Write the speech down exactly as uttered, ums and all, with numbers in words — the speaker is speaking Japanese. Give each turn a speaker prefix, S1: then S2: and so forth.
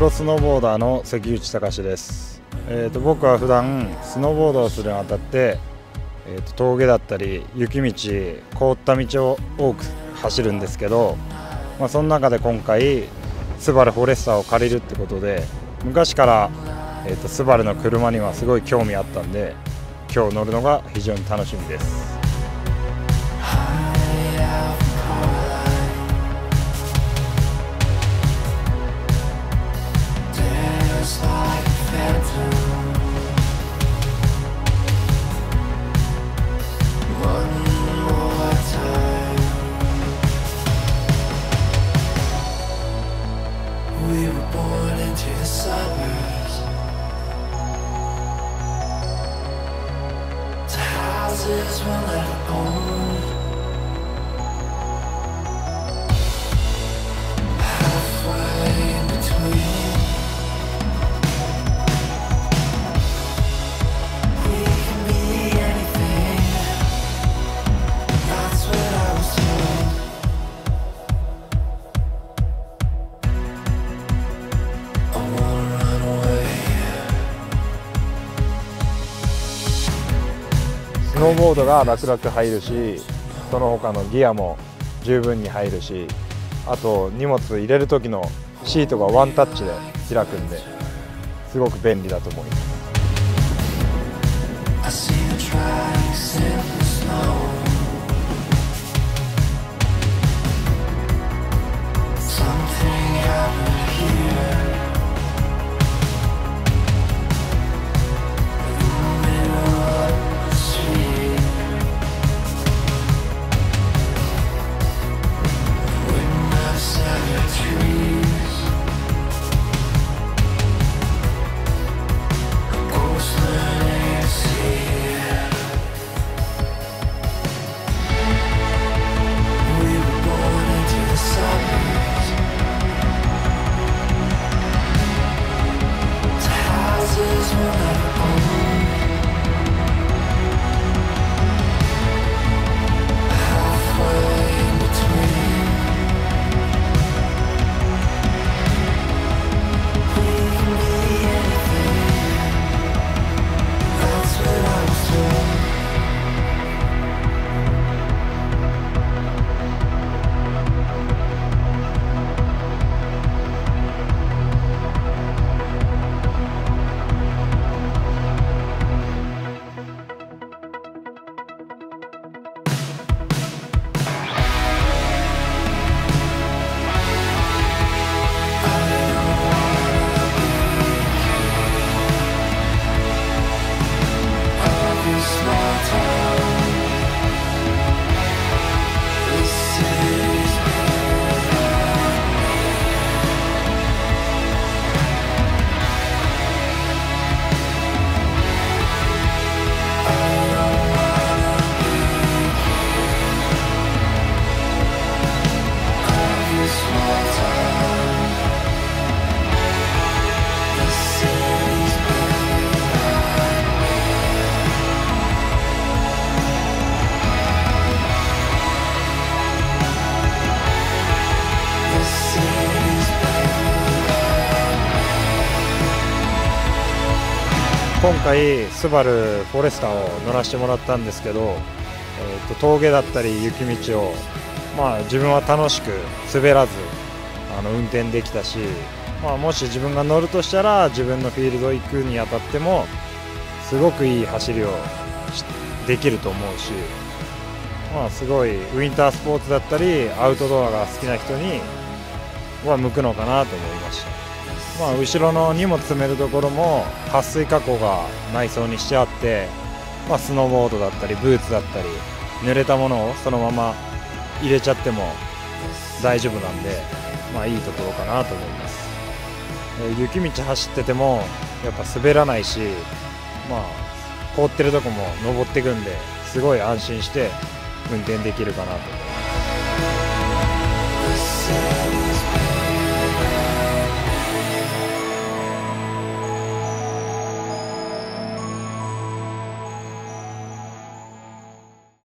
S1: ロスノーボーダーの関口隆です。えー、と僕は普段スノーボードをするにあたって、えー、と峠だったり雪道、凍った道を多く走るんですけど、まあ、その中で今回スバルフォレスターを借りるってことで、昔から、えー、とスバルの車にはすごい興味あったんで、今日乗るのが非常に楽しみです。
S2: We were born into the suburbs, to houses we'll never own. Halfway in between, we can be anything. That's what I was told.
S1: スノーボードが楽々入るし、その他のギアも十分に入るし、あと荷物入れる時のシートがワンタッチで開くんで、すごく便利だと思います。
S2: I see the tracks in the snow. Something happened here. In the middle of the street. When I saw the trees, a ghost learning to see. We were born into the suburbs, to houses we'll never own. Halfway in between, we can be anything. That's what I was told. Small town, this city's bigger than I don't wanna be king of this small town. This city's bigger than this city's bigger than
S1: 今回スバルフォレスターを乗らせてもらったんですけど、えー、と峠だったり雪道を、まあ、自分は楽しく滑らずあの運転できたし、まあ、もし自分が乗るとしたら自分のフィールド行くにあたってもすごくいい走りをしできると思うし、まあ、すごいウィンタースポーツだったりアウトドアが好きな人には向くのかなと思いました。まあ、後ろの荷物詰めるところも撥水加工が内装にしてあって、まあ、スノーボードだったりブーツだったり濡れたものをそのまま入れちゃっても大丈夫なんで、まあ、いいところかなと思います。えー雪道走っててもやっぱ滑らないし、まあ、凍ってるとこも登っていくんですごい安心して運転できるかなと思います。